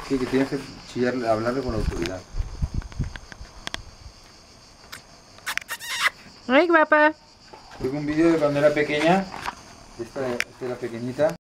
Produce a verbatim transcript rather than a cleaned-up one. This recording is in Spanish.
Sí, que tienes que chillar, hablarle con autoridad. Ay, guapa. Tengo un vídeo de cuando era pequeña. Esta, esta era pequeñita.